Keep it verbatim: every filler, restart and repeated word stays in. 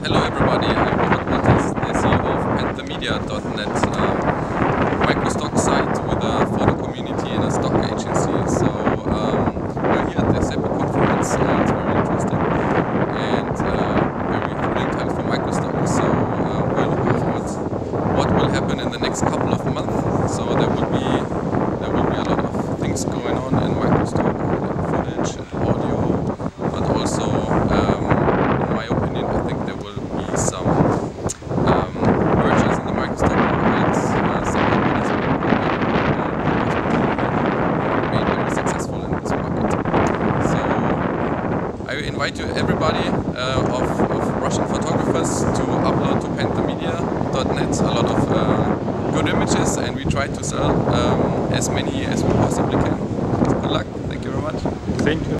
Hello everybody, I'm Robert Montes, the C E O of Panther Media dot net, a microstock site with a photo community and a stock agency. So um, we're here at the SEPI conference, uh, it's very interesting and uh, very thrilling times for microstock. So uh, we're looking forward to what will happen in the next couple of months. So there will be there will be a lot of things going on in microstock, footage, audio, but also um, in my opinion I think there will be some um, mergers in the microstock market. Uh, some companies will be made very successful in this market. So I invite you, everybody uh, of, of Russian photographers, to upload to Panther Media dot net a lot of uh, good images, and we try to sell um, as many as we possibly can. So good luck. Thank you very much. Thank you.